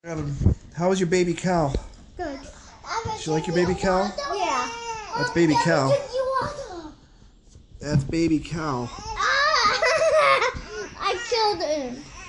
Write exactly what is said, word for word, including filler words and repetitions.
Gavin, how was your baby cow? Good. Did you like your baby cow? Yeah. That's baby cow. That's baby cow. Ah! I killed him.